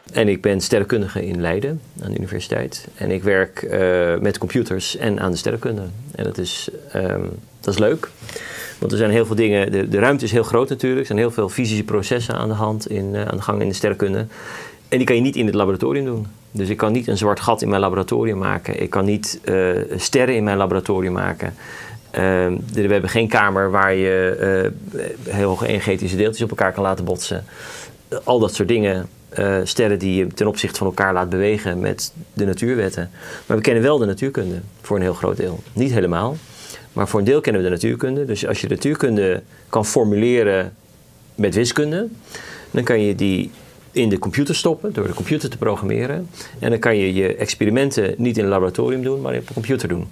En ik ben sterrenkundige in Leiden aan de universiteit. En ik werk met computers en aan de sterrenkunde. En dat is leuk. Want er zijn heel veel dingen. De ruimte is heel groot natuurlijk. Er zijn heel veel fysische processen aan de gang in de sterrenkunde. En die kan je niet in het laboratorium doen. Dus ik kan niet een zwart gat in mijn laboratorium maken. Ik kan niet sterren in mijn laboratorium maken. We hebben geen kamer waar je heel hoge energetische deeltjes op elkaar kan laten botsen. Al dat soort dingen. Sterren die je ten opzichte van elkaar laat bewegen met de natuurwetten. Maar we kennen wel de natuurkunde voor een heel groot deel. Niet helemaal, maar voor een deel kennen we de natuurkunde. Dus als je de natuurkunde kan formuleren met wiskunde, dan kan je die in de computer stoppen door de computer te programmeren. En dan kan je je experimenten niet in een laboratorium doen, maar op de computer doen.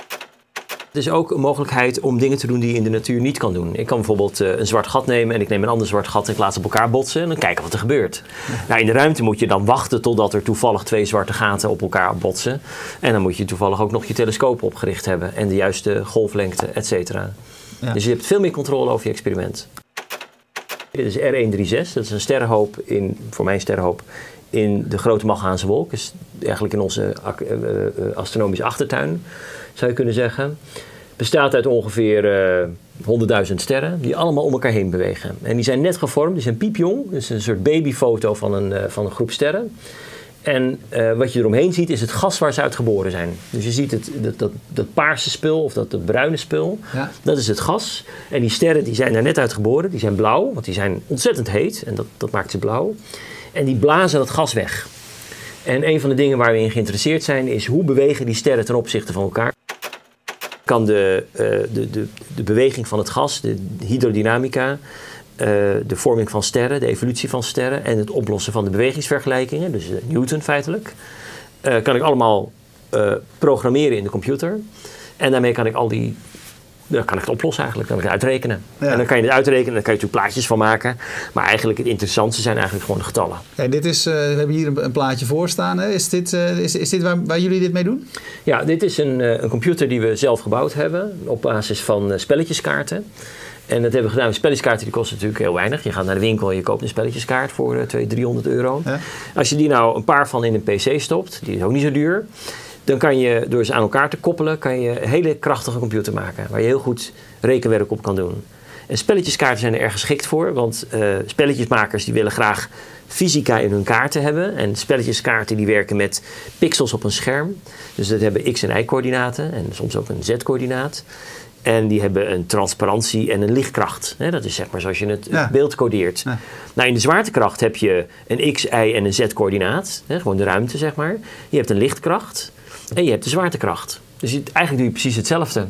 Het is ook een mogelijkheid om dingen te doen die je in de natuur niet kan doen. Ik kan bijvoorbeeld een zwart gat nemen en ik neem een ander zwart gat en ik laat ze op elkaar botsen en dan kijken wat er gebeurt. Ja. Nou, in de ruimte moet je dan wachten totdat er toevallig 2 zwarte gaten op elkaar botsen. En dan moet je toevallig ook nog je telescoop opgericht hebben en de juiste golflengte, et cetera. Ja. Dus je hebt veel meer controle over je experiment. Dit is R136, dat is een sterrenhoop voor mijn sterrenhoop in de Grote Magellaanse Wolk. Dus eigenlijk in onze astronomische achtertuin, zou je kunnen zeggen. Het bestaat uit ongeveer 100.000 sterren die allemaal om elkaar heen bewegen. En die zijn net gevormd, die zijn piepjong. Dus een soort babyfoto van een groep sterren. En wat je eromheen ziet is het gas waar ze uit geboren zijn. Dus je ziet dat paarse spul of dat bruine spul, ja. Dat is het gas. En die sterren die zijn er net uit geboren, die zijn blauw, want die zijn ontzettend heet en dat maakt ze blauw. En die blazen dat gas weg. En een van de dingen waar we in geïnteresseerd zijn is hoe bewegen die sterren ten opzichte van elkaar. Kan de beweging van het gas, de hydrodynamica, de vorming van sterren, de evolutie van sterren en het oplossen van de bewegingsvergelijkingen, dus Newton feitelijk, kan ik allemaal programmeren in de computer. En daarmee kan ik dan kan ik het oplossen eigenlijk, dan kan ik het uitrekenen. Ja. En dan kan je het uitrekenen en dan kan je natuurlijk plaatjes van maken. Maar eigenlijk het interessantste zijn eigenlijk gewoon de getallen. Ja, dit is, we hebben hier een plaatje voor staan. Hè? Is dit waar jullie dit mee doen? Ja, dit is een computer die we zelf gebouwd hebben op basis van spelletjeskaarten. En dat hebben we gedaan. Spelletjeskaarten die kosten natuurlijk heel weinig. Je gaat naar de winkel en je koopt een spelletjeskaart voor 200-300 euro. Ja. Als je die nou een paar van in een PC stopt, die is ook niet zo duur. Dan kan je, door ze aan elkaar te koppelen, kan je een hele krachtige computer maken. Waar je heel goed rekenwerk op kan doen. En spelletjeskaarten zijn er erg geschikt voor. Want spelletjesmakers die willen graag fysica in hun kaarten hebben. En spelletjeskaarten die werken met pixels op een scherm. Dus dat hebben x- en y-coördinaten. En soms ook een z-coördinaat. En die hebben een transparantie en een lichtkracht. Dat is zeg maar zoals je het beeld codeert. Ja. Nou, in de zwaartekracht heb je een x, y en een z-coördinaat. Gewoon de ruimte, zeg maar. Je hebt een lichtkracht en je hebt de zwaartekracht. Dus eigenlijk doe je precies hetzelfde.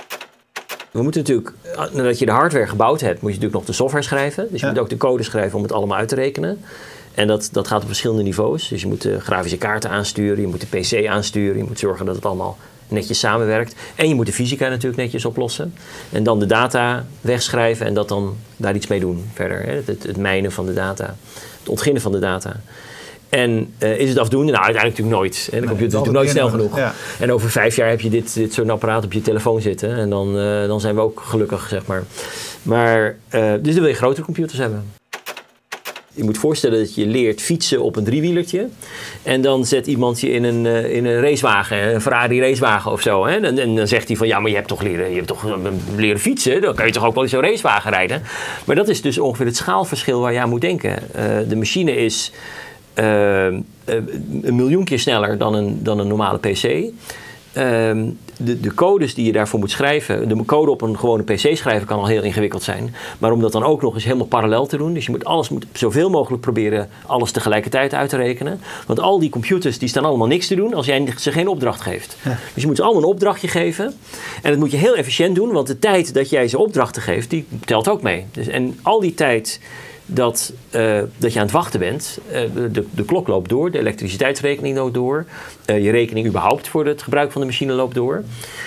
We moeten natuurlijk, nadat je de hardware gebouwd hebt, moet je natuurlijk nog de software schrijven. Dus je moet ook de code schrijven om het allemaal uit te rekenen. En dat gaat op verschillende niveaus. Dus je moet de grafische kaarten aansturen, je moet de PC aansturen, je moet zorgen dat het allemaal netjes samenwerkt. En je moet de fysica natuurlijk netjes oplossen. En dan de data wegschrijven en daar iets mee doen verder. Hè? Het mijnen van de data. Het ontginnen van de data. En is het afdoende? Nou, uiteindelijk natuurlijk nooit. Hè? De computer is natuurlijk nooit snel genoeg. Ja. En over 5 jaar heb je dit soort apparaat op je telefoon zitten. En dan zijn we ook gelukkig, zeg maar. Maar dus dan wil je grotere computers hebben. Je moet voorstellen dat je leert fietsen op een driewielertje. En dan zet iemand je in een racewagen, een Ferrari racewagen of zo. Hè? En dan zegt hij van, ja, maar je hebt toch leren fietsen? Dan kan je toch ook wel eens zo'n racewagen rijden? Maar dat is dus ongeveer het schaalverschil waar je aan moet denken. De machine is 1 miljoen keer sneller dan een normale PC. De codes die je daarvoor moet schrijven, de code op een gewone PC schrijven kan al heel ingewikkeld zijn. Maar om dat dan ook nog eens helemaal parallel te doen. Dus je moet zoveel mogelijk proberen alles tegelijkertijd uit te rekenen. Want al die computers die staan allemaal niks te doen als jij ze geen opdracht geeft. Ja. Dus je moet ze allemaal een opdrachtje geven. En dat moet je heel efficiënt doen, want de tijd dat jij ze opdrachten geeft, die telt ook mee. Dus, en al die tijd dat je aan het wachten bent, de klok loopt door, de elektriciteitsrekening loopt door, je rekening überhaupt voor het gebruik van de machine loopt door.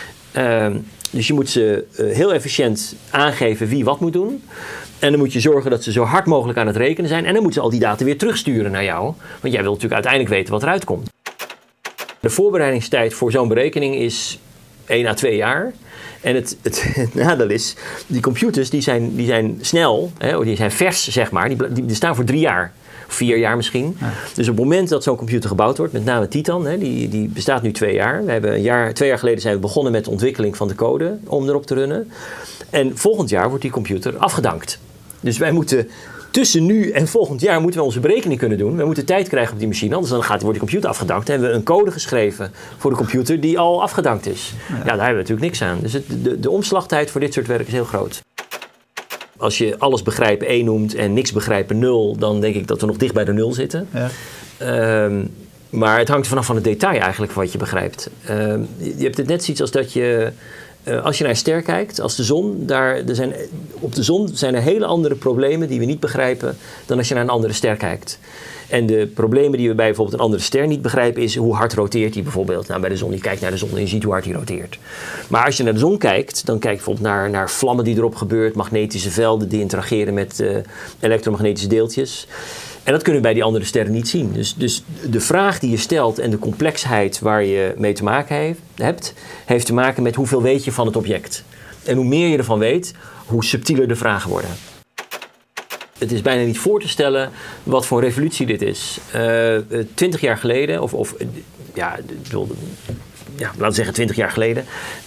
Dus je moet ze heel efficiënt aangeven wie wat moet doen. En dan moet je zorgen dat ze zo hard mogelijk aan het rekenen zijn. En dan moeten ze al die data weer terugsturen naar jou. Want jij wilt natuurlijk uiteindelijk weten wat eruit komt. De voorbereidingstijd voor zo'n berekening is 1 à 2 jaar. En het nadeel is, die computers die zijn snel, hè, die zijn vers, zeg maar. Die staan voor 3 jaar 4 jaar misschien. Ja. Dus op het moment dat zo'n computer gebouwd wordt, met name Titan, hè, die bestaat nu 2 jaar. We hebben 2 jaar geleden zijn we begonnen met de ontwikkeling van de code om erop te runnen. En volgend jaar wordt die computer afgedankt. Dus wij moeten tussen nu en volgend jaar moeten we onze berekening kunnen doen. We moeten tijd krijgen op die machine, anders wordt die computer afgedankt. Dan hebben we een code geschreven voor de computer die al afgedankt is. Ja, daar hebben we natuurlijk niks aan. Dus de omslagtijd voor dit soort werk is heel groot. Als je alles begrijpen 1 noemt en niks begrijpen 0, dan denk ik dat we nog dicht bij de 0 zitten. Ja. Maar het hangt vanaf van het detail eigenlijk van wat je begrijpt. Je hebt het net zoiets als dat je... als je naar een ster kijkt, als de zon, op de zon zijn er hele andere problemen die we niet begrijpen dan als je naar een andere ster kijkt. En de problemen die we bij bijvoorbeeld een andere ster niet begrijpen is hoe hard roteert die bijvoorbeeld. Nou, bij de zon, je kijkt naar de zon en je ziet hoe hard die roteert. Maar als je naar de zon kijkt, dan kijk je bijvoorbeeld naar vlammen die erop gebeurt, magnetische velden die interageren met elektromagnetische deeltjes. En dat kunnen we bij die andere sterren niet zien. Dus de vraag die je stelt en de complexheid waar je mee te maken hebt, heeft te maken met hoeveel weet je van het object. En hoe meer je ervan weet, hoe subtieler de vragen worden. Het is bijna niet voor te stellen wat voor een revolutie dit is. 20 jaar geleden, laten we zeggen 20 jaar geleden.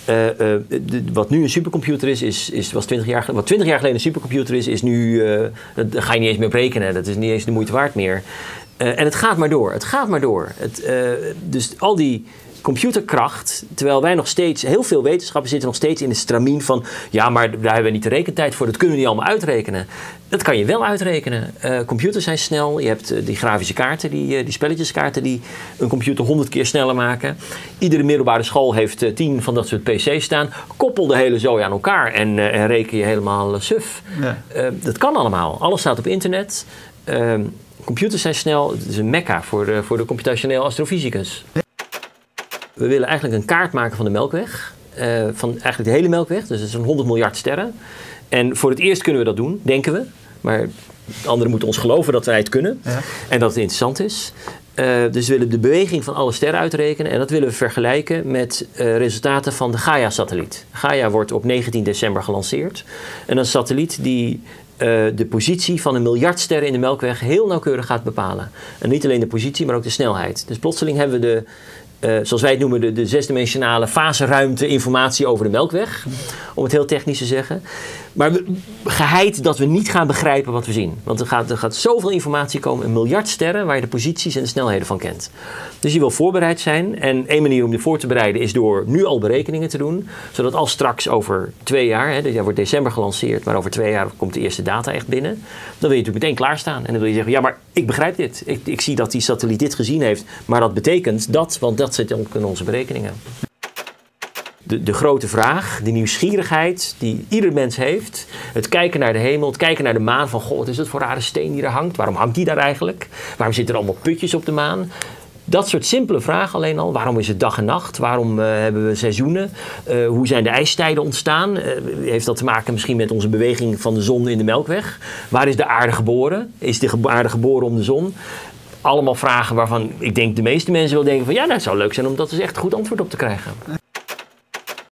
Wat nu een supercomputer was 20 jaar geleden. Wat 20 jaar geleden een supercomputer is nu... dat ga je niet eens meer berekenen. Dat is niet eens de moeite waard meer. En het gaat maar door. Het gaat maar door. Dus al die computerkracht, terwijl wij nog steeds, heel veel wetenschappers zitten nog steeds in de stramien van, ja, maar daar hebben we niet de rekentijd voor, dat kunnen we niet allemaal uitrekenen. Dat kan je wel uitrekenen. Computers zijn snel, je hebt die grafische kaarten, die spelletjeskaarten die een computer 100 keer sneller maken. Iedere middelbare school heeft 10 van dat soort PC's staan. Koppel de hele zooi aan elkaar en reken je helemaal suf. Ja. Dat kan allemaal. Alles staat op internet. Computers zijn snel, het is een mekka voor de computationeel astrofysicus. We willen eigenlijk een kaart maken van de Melkweg. Van eigenlijk de hele Melkweg. Dus het is zo'n 100 miljard sterren. En voor het eerst kunnen we dat doen, denken we. Maar anderen moeten ons geloven dat wij het kunnen. Ja. En dat het interessant is. Dus we willen de beweging van alle sterren uitrekenen. En dat willen we vergelijken met resultaten van de Gaia-satelliet. Gaia wordt op 19 december gelanceerd. En een satelliet die de positie van 1 miljard sterren in de Melkweg heel nauwkeurig gaat bepalen. En niet alleen de positie, maar ook de snelheid. Dus plotseling hebben we zoals wij het noemen, de zesdimensionale faseruimte informatie over de Melkweg. Om het heel technisch te zeggen. Maar geheid dat we niet gaan begrijpen wat we zien. Want er gaat zoveel informatie komen, 1 miljard sterren, waar je de posities en de snelheden van kent. Dus je wil voorbereid zijn. En één manier om je voor te bereiden is door nu al berekeningen te doen. Zodat als straks over 2 jaar, dit jaar wordt december gelanceerd, maar over 2 jaar komt de eerste data echt binnen. Dan wil je natuurlijk meteen klaarstaan. En dan wil je zeggen, ja, maar ik begrijp dit. Ik zie dat die satelliet dit gezien heeft. Maar dat betekent dat, want dat zit ook in onze berekeningen. De grote vraag, de nieuwsgierigheid die ieder mens heeft. Het kijken naar de hemel, het kijken naar de maan. Van, goh, wat is dat voor rare steen die daar hangt? Waarom hangt die daar eigenlijk? Waarom zitten er allemaal putjes op de maan? Dat soort simpele vragen alleen al. Waarom is het dag en nacht? Waarom hebben we seizoenen? Hoe zijn de ijstijden ontstaan? Heeft dat te maken misschien met onze beweging van de zon in de Melkweg? Waar is de aarde geboren? Is de aarde geboren om de zon? Allemaal vragen waarvan ik denk de meeste mensen wel denken van, ja, nou, het zou leuk zijn om dat eens echt goed antwoord op te krijgen.